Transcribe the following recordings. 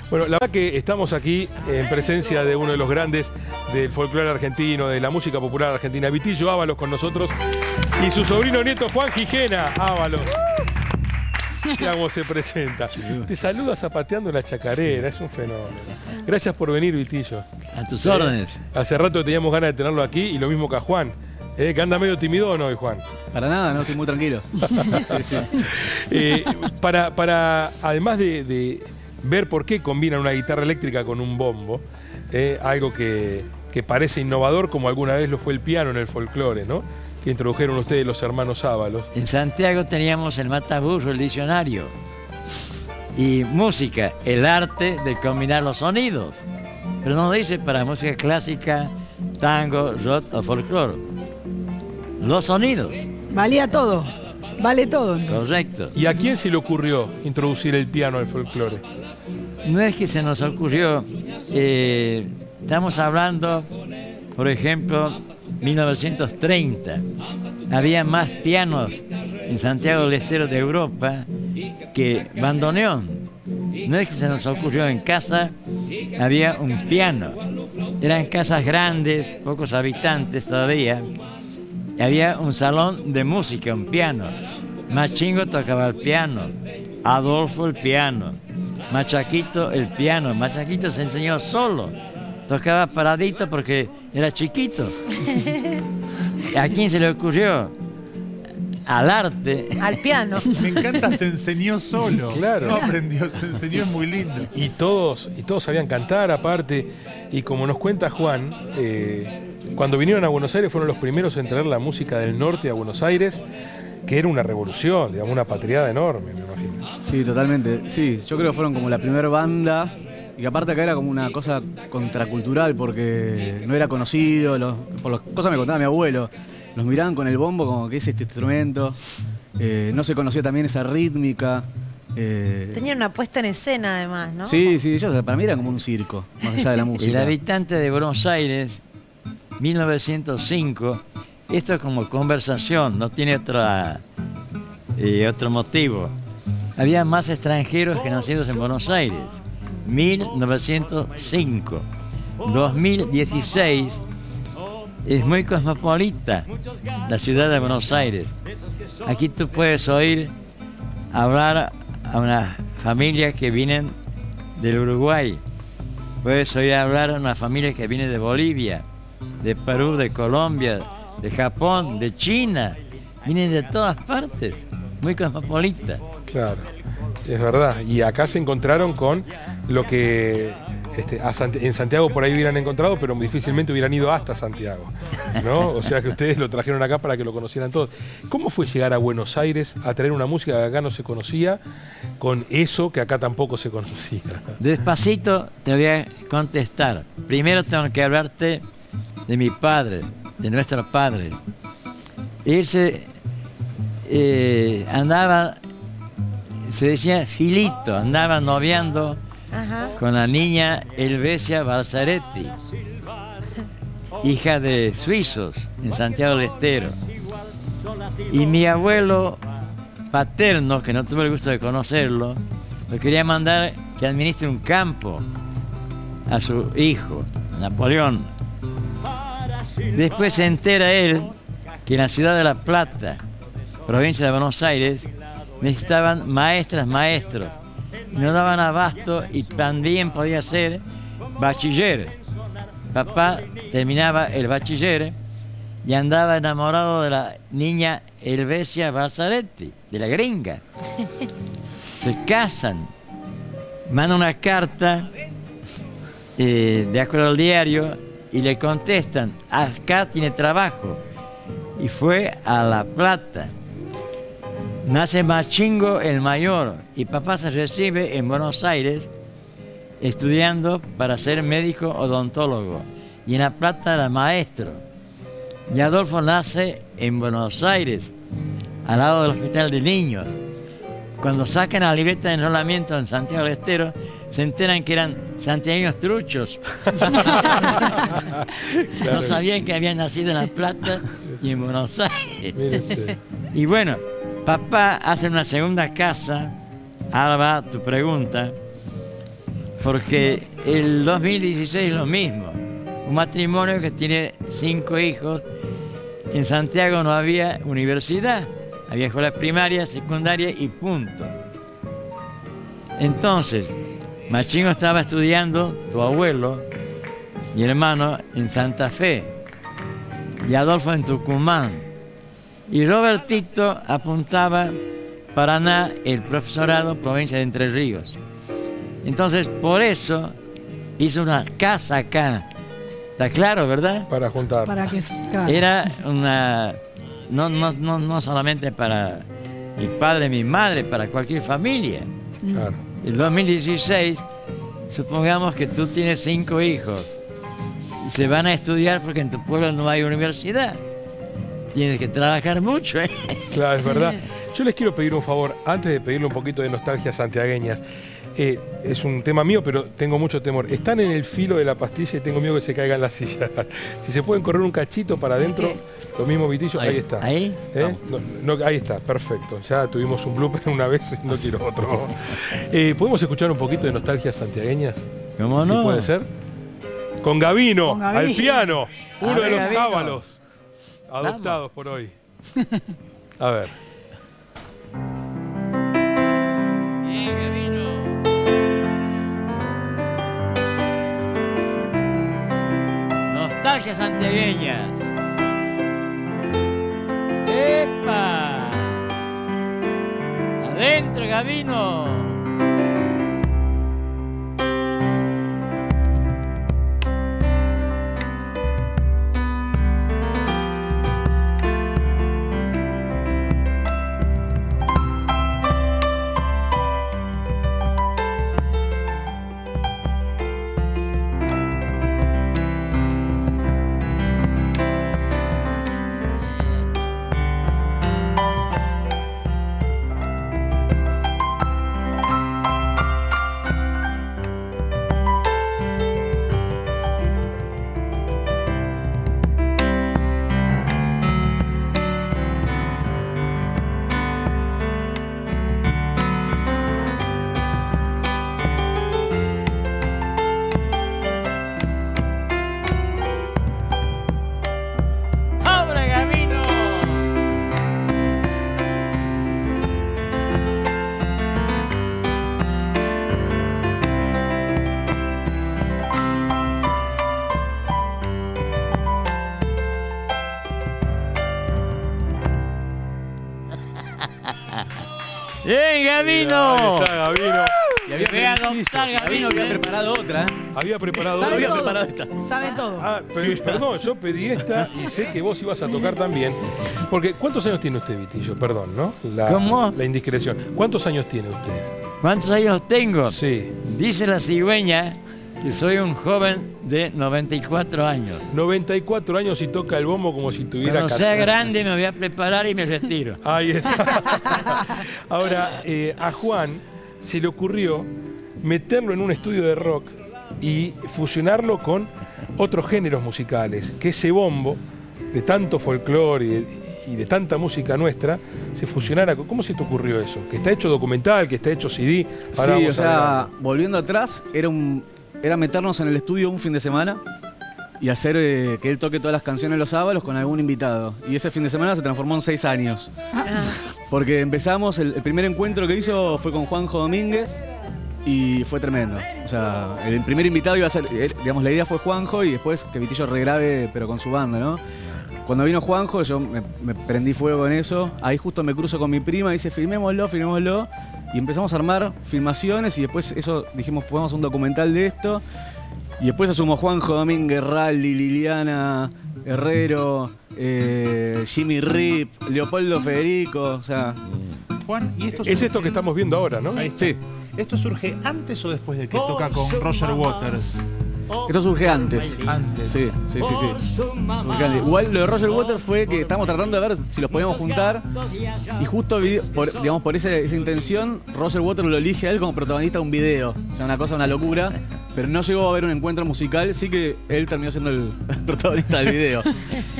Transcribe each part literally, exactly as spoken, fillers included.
Bueno, la verdad que estamos aquí en presencia de uno de los grandes del folclore argentino, de la música popular argentina, Vitillo Ávalos con nosotros, y su sobrino nieto Juan Gijena Ávalos. Mira cómo se presenta. Te saluda zapateando la chacarera, es un fenómeno. Gracias por venir, Vitillo. A tus órdenes. Eh, hace rato teníamos ganas de tenerlo aquí, y lo mismo que a Juan. Eh, que anda medio timidón hoy, Juan. Para nada, no, estoy muy tranquilo. Sí, sí. Eh, para, para, además de, de ver por qué combinan una guitarra eléctrica con un bombo, eh, algo que, que parece innovador, como alguna vez lo fue el piano en el folclore, ¿no? Que introdujeron ustedes los hermanos Ávalos. En Santiago teníamos el mataburro, el diccionario. Y música, el arte de combinar los sonidos. Pero no dice para música clásica, tango, rock o folclore. Los sonidos. Valía todo. Vale todo. Entonces. Correcto. ¿Y a quién se le ocurrió introducir el piano al folclore? No es que se nos ocurrió. Eh, estamos hablando, por ejemplo, mil novecientos treinta. Había más pianos en Santiago del Estero de Europa que bandoneón. No es que se nos ocurrió, en casa había un piano. Eran casas grandes, pocos habitantes todavía. Había un salón de música, un piano. Machingo tocaba el piano, Adolfo el piano, Machaquito el piano. Machaquito se enseñó solo, tocaba paradito porque era chiquito. ¿A quién se le ocurrió? Al arte. Al piano. Me encanta, se enseñó solo. Claro. No aprendió, se enseñó, es muy lindo. Y todos, y todos sabían cantar aparte. Y como nos cuenta Juan, eh, cuando vinieron a Buenos Aires fueron los primeros en traer la música del norte a Buenos Aires, que era una revolución, digamos, una patriada enorme, me imagino. Sí, totalmente. Sí, yo creo que fueron como la primera banda. Y que aparte acá era como una cosa contracultural porque no era conocido, los, por las cosas me contaba mi abuelo. Los miraban con el bombo como que es este instrumento. Eh, no se conocía también esa rítmica. Eh, Tenían una puesta en escena además, ¿no? Sí, sí, ellos para mí era como un circo, más allá de la música. El habitante de Buenos Aires, mil novecientos cinco, esto es como conversación, no tiene otra, eh, otro motivo. Había más extranjeros que nacidos en Buenos Aires. mil novecientos cinco. dos mil dieciséis es muy cosmopolita la ciudad de Buenos Aires. Aquí tú puedes oír hablar a una familia que vienen del Uruguay. Puedes oír hablar a una familia que viene de Bolivia, de Perú, de Colombia, de Japón, de China. Vienen de todas partes, muy cosmopolita. Claro, es verdad. Y acá se encontraron con lo que este, a Sant- en Santiago por ahí hubieran encontrado, pero difícilmente hubieran ido hasta Santiago, ¿no? O sea que ustedes lo trajeron acá para que lo conocieran todos. ¿Cómo fue llegar a Buenos Aires a traer una música que acá no se conocía, con eso que acá tampoco se conocía? Despacito te voy a contestar. Primero tengo que hablarte de mi padre, de nuestro padre. Él se eh, andaba, se decía Filito, andaba noviando Ajá. con la niña Helvecia Balzaretti, hija de suizos en Santiago del Estero. Y mi abuelo paterno, que no tuve el gusto de conocerlo, lo quería mandar que administre un campo a su hijo, Napoleón. Después se entera él que en la ciudad de La Plata, provincia de Buenos Aires, necesitaban maestras, maestros. Y no daban abasto y también podía ser bachiller. Papá terminaba el bachiller y andaba enamorado de la niña Helvecia Balzaretti, de la gringa. Se casan, manda una carta eh, de acuerdo al diario y le contestan, acá tiene trabajo. Y fue a La Plata. Nace Machingo el mayor y papá se recibe en Buenos Aires estudiando para ser médico odontólogo. Y en La Plata era maestro. Y Adolfo nace en Buenos Aires, al lado del Hospital de Niños. Cuando sacan la libreta de enrolamiento en Santiago del Estero, se enteran que eran santiagueños truchos. Claro. No sabían que habían nacido en La Plata y en Buenos Aires. Mire usted. Y bueno, papá hace una segunda casa, ahora va tu pregunta, porque el dos mil dieciséis es lo mismo. Un matrimonio que tiene cinco hijos. En Santiago no había universidad, había escuelas primarias, secundarias y punto. Entonces, Machingo estaba estudiando, tu abuelo, mi hermano, en Santa Fe, y Adolfo en Tucumán. Y Robertito apuntaba Paraná, el profesorado, provincia de Entre Ríos. Entonces, por eso hizo una casa acá. ¿Está claro, verdad? Para juntar. Para que, claro. Era una... No, no, no, no solamente para mi padre, mi madre, para cualquier familia. Claro. El dos mil dieciséis, supongamos que tú tienes cinco hijos y se van a estudiar porque en tu pueblo no hay universidad. Tienes que trabajar mucho, ¿eh? Claro, es verdad. Yo les quiero pedir un favor, antes de pedirle un poquito de nostalgia santiagueñas. Eh, es un tema mío, pero tengo mucho temor. Están en el filo de la pastilla y tengo miedo que se caigan las sillas. Si se pueden correr un cachito para adentro, lo mismo Vitillo, ahí, ahí está. ¿Ahí? ¿Eh? No, no, ahí está, perfecto. Ya tuvimos un blooper una vez y no quiero otro. Eh, ¿Podemos escuchar un poquito de nostalgias santiagueñas? ¿Cómo no? ¿Sí puede ser? Con Gavino, Con Gavino. al piano, uno A ver, de los Gavino. sábalos adoptados por hoy. A ver. Bien, Gavino. Nostalgias santiagueñas. ¡Epa! ¡Adentro, Gavino! ¡Bien, Gavino! Ahí está, Gavino. Y había, Voy a adoptar, Gavino. había preparado otra. ¿eh? Había preparado Sabe había otra. todo. preparado esta. Sabe todo. Ah, pero, perdón, yo pedí esta y sé que vos ibas a tocar también. Porque, ¿cuántos años tiene usted, Vitillo? Perdón, ¿no? La, ¿Cómo? La indiscreción. ¿Cuántos años tiene usted? ¿Cuántos años tengo? Sí. Dice la cigüeña que soy un joven de noventa y cuatro años. noventa y cuatro años y toca el bombo como si tuviera Cuando sea catorce. grande me voy a preparar y me retiro. Ahí está. Ahora, eh, a Juan se le ocurrió meterlo en un estudio de rock y fusionarlo con otros géneros musicales, que ese bombo de tanto folclore y de, y de tanta música nuestra se fusionara. ¿Cómo se te ocurrió eso? Que está hecho documental, que está hecho C D. Ahora Sí, vamos o a sea, ver. volviendo atrás, era un era meternos en el estudio un fin de semana y hacer eh, que él toque todas las canciones los sábados con algún invitado. Y ese fin de semana se transformó en seis años. Porque empezamos, el, el primer encuentro que hizo fue con Juanjo Domínguez y fue tremendo. O sea, el primer invitado iba a ser, eh, digamos, la idea fue Juanjo y después que Vitillo regrabe, pero con su banda, ¿no? Cuando vino Juanjo, yo me, me prendí fuego en eso. Ahí justo me cruzo con mi prima y dice, filmémoslo, filmémoslo. Y empezamos a armar filmaciones y después eso dijimos, podemos hacer un documental de esto. Y después se sumó Juanjo Domínguez, Rally, Liliana, Herrero, eh, Jimmy Rip, Leopoldo Federico, o sea... Juan, y esto Es surge, esto que estamos viendo ahora, ¿no? Sí, ¿esto surge antes o después de que toca con Roger Waters? esto surge antes. Antes. Sí, sí, sí, sí. Surge antes. Igual lo de Roger Waters fue que estábamos tratando de ver si los podíamos juntar y justo vi- por, digamos, por ese- esa intención Roger Waters lo elige a él como protagonista de un video. O sea, una cosa, una locura. Pero no llegó a haber un encuentro musical, sí que él terminó siendo el protagonista del video.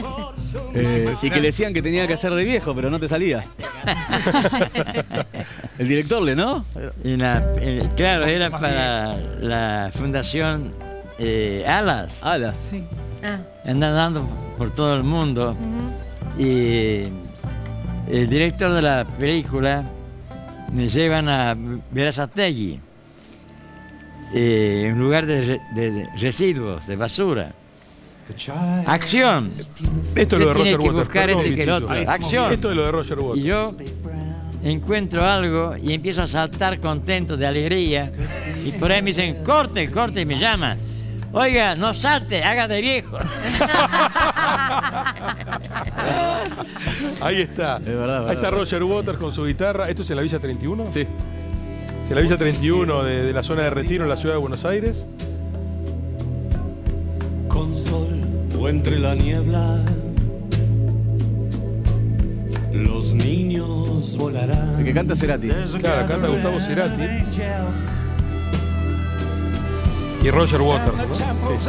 Eh, y que le decían que tenía que hacer de viejo, pero no te salía. El director Le, ¿no? En la- en- claro, era para la fundación eh, Alas. Alas, sí. Ah, Andan dando por todo el mundo. Y el director de la película me llevan a Berazategui, eh, un lugar de, re- de residuos, de basura. Acción. Esto es lo de ¿Qué tiene Roger que Waters. buscar Perdón, este que el Vitillo. otro? Ahí estamos Acción. bien. Esto es lo de Roger Y Waters. yo encuentro algo y empiezo a saltar contento, de alegría. Y por ahí me dicen, corte, corte, y me llaman. Oiga, no salte, haga de viejo. Ahí está. Es verdad, es Ahí está verdad. Roger Waters con su guitarra. ¿Esto es en la Villa treinta y uno? Sí. Es en la Villa treinta y uno de, de la zona de Retiro en la ciudad de Buenos Aires. Con sol o entre la niebla, los niños volarán. El que canta Cerati. Claro, canta Gustavo Cerati. Y Roger Waters, ¿no? Sí.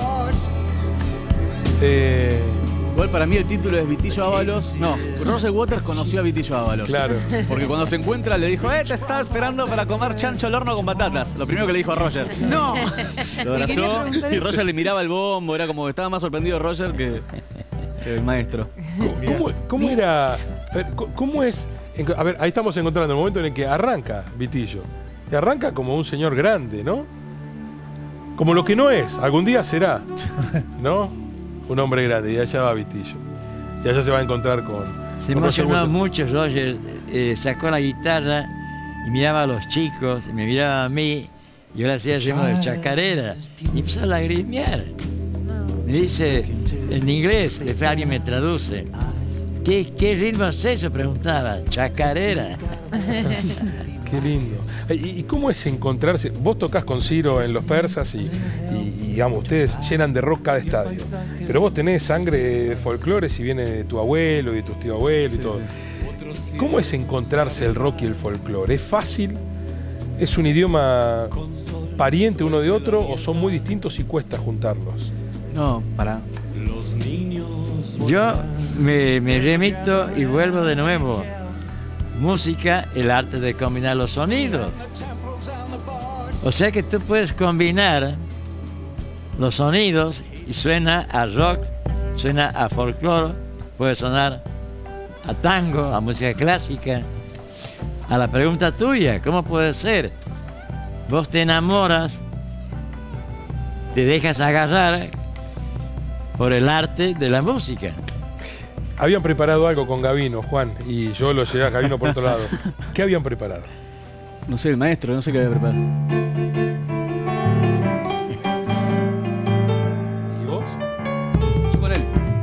Eh, Igual para mí el título es Vitillo Ábalos. No, Roger Waters conoció a Vitillo Ábalos. claro. Porque cuando se encuentra le dijo, eh, te estaba esperando para comer chancho al horno con batatas. Lo primero que le dijo a Roger. no. Lo Te quería abrazó preguntar y eso. Roger le miraba el bombo. Era como que estaba más sorprendido Roger que, que el maestro. ¿Cómo, cómo era? A ver, ¿cómo- ¿Cómo es? A ver, ahí estamos encontrando el momento en el que arranca Vitillo. Y arranca como un señor grande, ¿no? Como lo que no es, algún día será, ¿no? Un hombre grande, y allá va Vitillo. Y allá se va a encontrar con. Se con Roger emocionó Waters. mucho, Roger. eh, sacó la guitarra y miraba a los chicos, y me miraba a mí, y ahora hacía ritmo de chacarera. Y empezó a lagrimear. Me dice, en inglés, después alguien me traduce. ¿Qué, qué ritmo es eso? Preguntaba. Chacarera. Qué lindo. ¿Y, y cómo es encontrarse? Vos tocás con Ciro en Los Persas y, y- y, digamos, ustedes llenan de rock cada estadio. Pero vos tenés sangre de folclore si viene de tu abuelo y de tu tío abuelo y todo. ¿Cómo es encontrarse el rock y el folclore? ¿Es fácil? ¿Es un idioma pariente uno de otro o son muy distintos y cuesta juntarlos? No, para. Yo me, me remito y vuelvo de nuevo. Música, el arte de combinar los sonidos. O sea que tú puedes combinar los sonidos y suena a rock, suena a folclore, puede sonar a tango, a música clásica. A la pregunta tuya, ¿cómo puede ser? Vos te enamoras, te dejas agarrar por el arte de la música. Habían preparado algo con Gavino, Juan, y yo lo llevé a Gavino por otro lado. ¿Qué habían preparado? No sé, el maestro, no sé qué había preparado. ¿Y vos? Yo con él.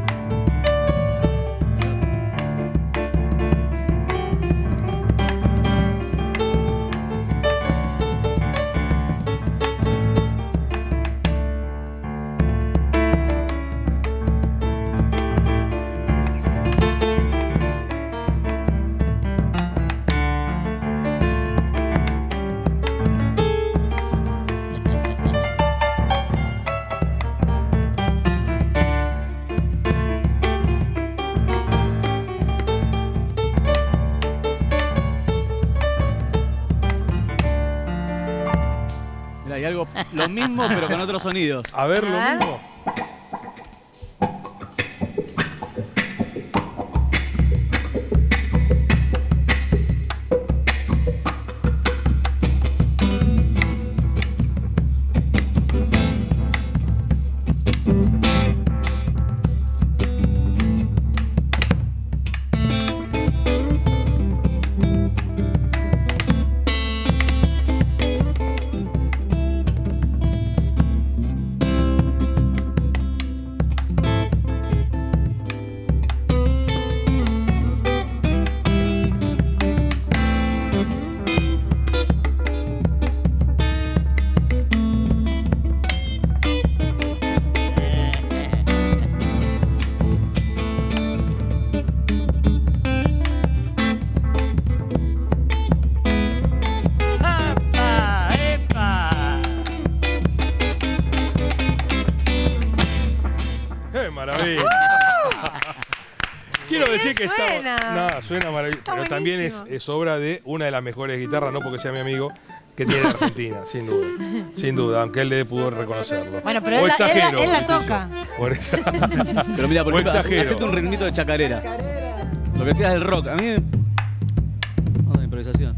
Mira, hay algo, lo mismo pero con otros sonidos. A ver, lo A ver. mismo. ¡Epa! ¡Epa! ¡Qué maravilla! quiero decir que suena. está... No, suena maravilloso. Está Pero también es, buenísimo. es obra de una de las mejores guitarras, no porque sea mi amigo, que tiene Argentina, sin duda. Sin duda, aunque él le pudo reconocerlo. Bueno, pero O él, la- él la- exagero, él la Leticia. toca. Por eso. Pero mira, por O ejemplo, exagero. hacete un ritmito de chacarera. Lo que decías del rock. A mí... Vamos a la improvisación.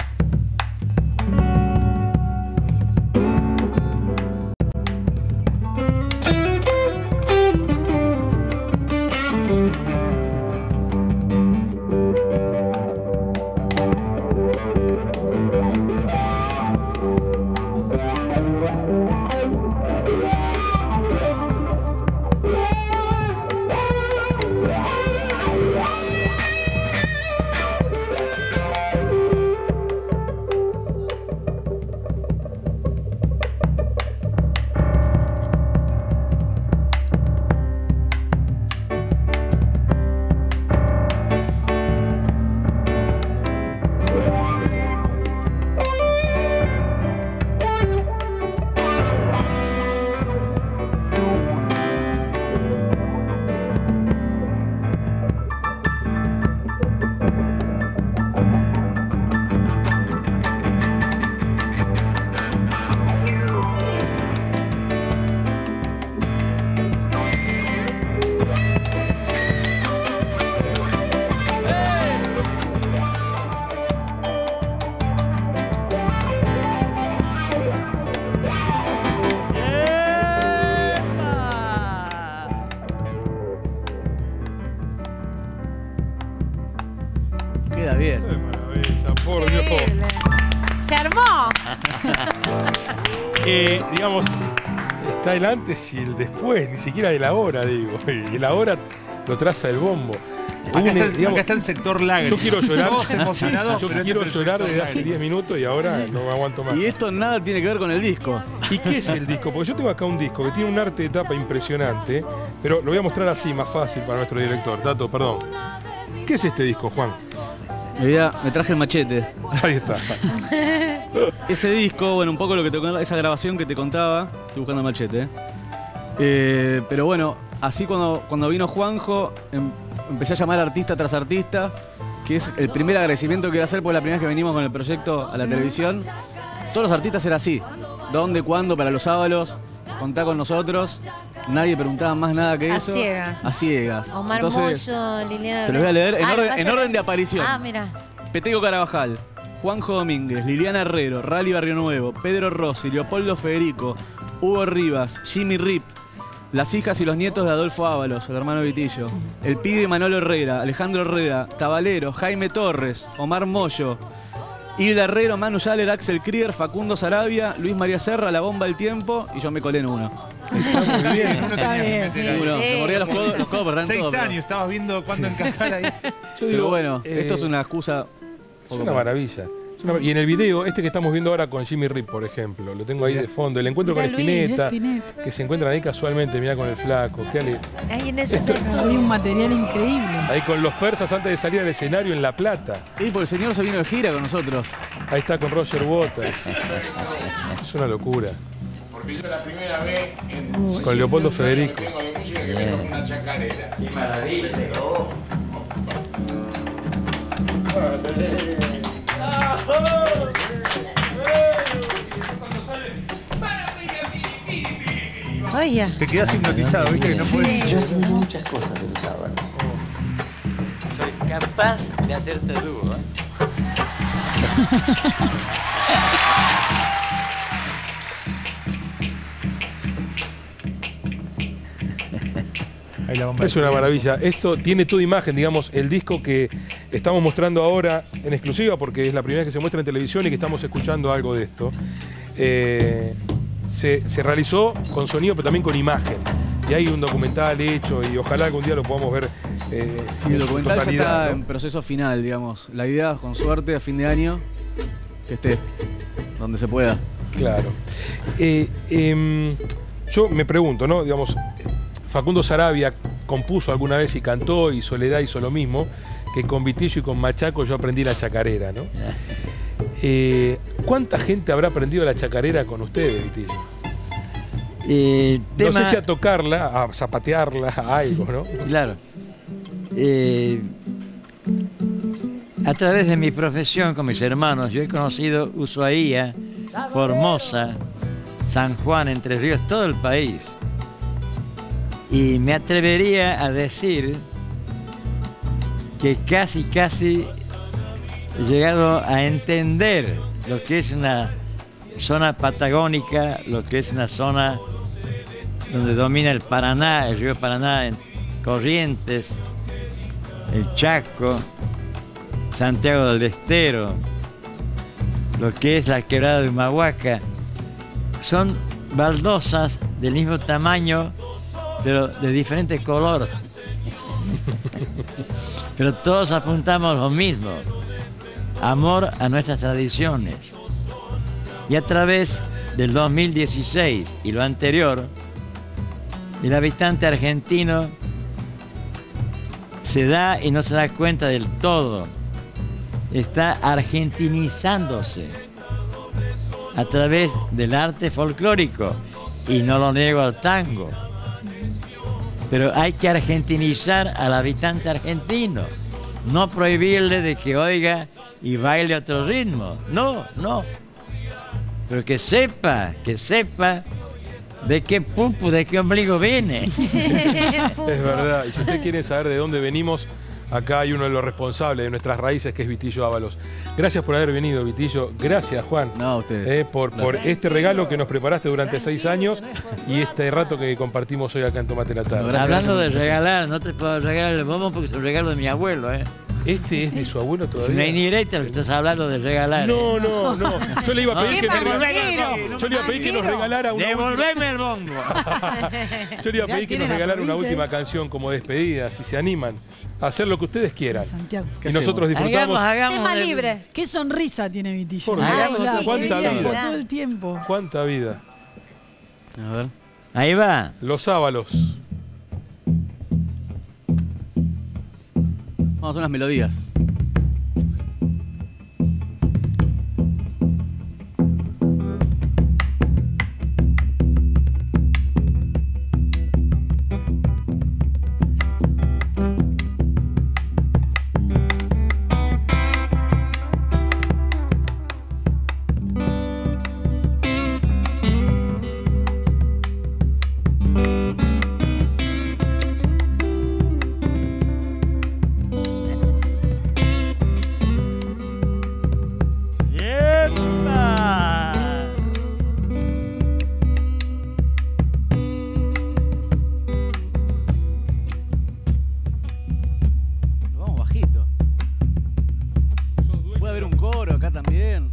Queda bien. Qué maravilla, por Dios. Increíble. Se armó. Eh, digamos, está el antes y el después, ni siquiera de la hora, digo. Y la hora lo traza el bombo. Acá Une, está, el, digamos, acá está el sector lágrimas. yo quiero llorar. Todos emocionados, Yo pero este quiero es el llorar sector desde hace diez lágrimas. minutos y ahora no me aguanto más. Y esto nada tiene que ver con el disco. ¿Y qué es el disco? Porque yo tengo acá un disco que tiene un arte de tapa impresionante, pero lo voy a mostrar así, más fácil para nuestro director. Tato, perdón. ¿Qué es este disco, Juan? Me, voy a- me traje el machete. Ahí está. Ese disco, bueno, un poco lo que te contaba, esa grabación que te contaba, estoy buscando el machete. ¿eh? Eh, pero bueno, así cuando, cuando vino Juanjo, em- empecé a llamar artista tras artista, que es el primer agradecimiento que quiero hacer por la primera vez que venimos con el proyecto a la televisión. Todos los artistas eran así. ¿Dónde, cuándo, para los sábados? Contá con nosotros. Nadie preguntaba más nada que A eso. ciegas. A ciegas. Omar Entonces, Mollo, Liliana. te lo voy a leer en Ah, orden- ¿lo vas a en orden leer? de aparición. Ah, mira. Peteco Carabajal, Juanjo Domínguez, Liliana Herrero, Rally Barrio Nuevo, Pedro Rossi, Leopoldo Federico, Hugo Rivas, Jimmy Rip, las hijas y los nietos de Adolfo Ábalos, el hermano Vitillo, el pibe Manolo Herrera, Alejandro Herrera, Tabalero, Jaime Torres, Omar Mollo, Hilda Herrero, Manu Yaller, Axel Krieger, Facundo Sarabia, Luis María Serra, La Bomba del Tiempo y yo me colé en uno. Está muy bien. Uno Está tenía que bien. meter ahí. Uno, Sí. me mordía los codos, los codos perdían Seis todo, pero- años, estabas viendo cuándo encajar ahí. Yo Pero digo, bueno, eh, esto es una excusa. Es una maravilla. Es una mar- Y en el video, este que estamos viendo ahora con Jimmy Rip, por ejemplo, lo tengo ahí de fondo, el encuentro Mirá, con Luis, Spinetta, Spinetta. que se encuentran ahí casualmente, mira con el flaco, qué ale- Ahí en ese Esto- sector. Había un material increíble. ahí con los persas antes de salir al escenario en La Plata. Y porque el señor se vino de gira con nosotros. Ahí está con Roger Waters. Es una locura. Porque yo la primera vez en Con Leopoldo Federico. tengo de música que me toco una chacarera. Qué maravilla. Pero, Oye. Te quedas hipnotizado, ¿viste? Que no puedes. Yo hacía muchas cosas de los sábados. Soy capaz de hacerte dúo. ¿eh? Ahí la bomba. Es una maravilla. Esto tiene toda imagen, digamos, el disco que estamos mostrando ahora en exclusiva, porque es la primera vez que se muestra en televisión y que estamos escuchando algo de esto. Eh, se, se realizó con sonido, pero también con imagen. Y hay un documental hecho y ojalá algún día lo podamos ver. Eh, Sí, en el su documental ya totalidad, está ¿no? en proceso final, digamos. La idea, con suerte, a fin de año, que esté donde se pueda. Claro. Eh, em, yo me pregunto, ¿no? Digamos, Facundo Sarabia compuso alguna vez y cantó, y Soledad hizo lo mismo, que con Vitillo y con Machaco yo aprendí la chacarera, ¿no? Eh, ¿Cuánta gente habrá aprendido la chacarera con ustedes, Vitillo? Eh, tema, No sé si a tocarla, a zapatearla, a algo, ¿no? Claro. eh, a través de mi profesión con mis hermanos, yo he conocido Ushuaia, Formosa, San Juan, Entre Ríos, todo el país. Y me atrevería a decir que casi, casi he llegado a entender lo que es una zona patagónica, lo que es una zona donde domina el Paraná, el río Paraná, en Corrientes, el Chaco, Santiago del Estero, lo que es la quebrada de Humahuaca. Son baldosas del mismo tamaño, pero de diferente color. Pero todos apuntamos lo mismo: amor a nuestras tradiciones. Y a través del dos mil dieciséis y lo anterior, el habitante argentino se da y no se da cuenta del todo. Está argentinizándose a través del arte folclórico, y no lo niego al tango. Pero hay que argentinizar al habitante argentino, no prohibirle de que oiga y baile otro ritmo. No, no. Pero que sepa, que sepa de qué pupu, de qué ombligo viene. Es verdad. Y si usted quiere saber de dónde venimos, acá hay uno de los responsables de nuestras raíces, que es Vitillo Ábalos. Gracias por haber venido, Vitillo. Gracias, Juan. No, a ustedes. Eh, por, por este regalo que nos preparaste durante seis años y este rato que compartimos hoy acá en Tomate la Tarde. Gracias. Hablando de regalar, no te puedo regalar el bombo porque es un regalo de mi abuelo, ¿eh? ¿Este es de su abuelo Es todavía? una indirecta lo que estás hablando de regalar. No, ¿eh? no, no. Yo le iba a pedir, ¿Qué que, nos más regalara, quiero? yo le iba a pedir que nos regalara una Devolveme el bombo. última, yo le iba a Ya pedir que tiene nos la regalara una provincia, última ¿eh? canción como despedida, si se animan a hacer lo que ustedes quieran. Santiago. Y nosotros disfrutamos. Hagamos, hagamos. Tema del- libre. Qué sonrisa tiene Vitillo. Por Todo Dios, el sí, cuánta tiempo, vida. todo el tiempo. Cuánta vida. A ver. Ahí va. Los Ábalos. Vamos a unas melodías. ¡Epa! Vamos bajito. Puede haber un coro acá también.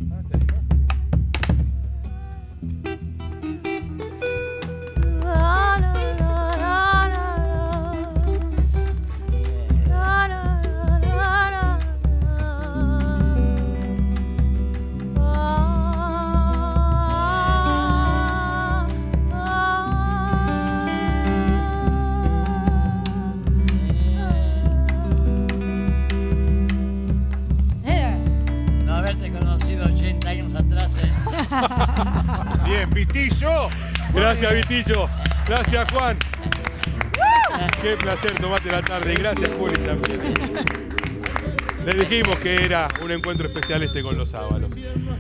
No haberte conocido ochenta años atrás, ¿eh? Bien, Vitillo. Gracias, Vitillo. Gracias, Juan. Qué placer tomarte la tarde. Y gracias, Juli, también. Les dijimos que era un encuentro especial este con los Ábalos.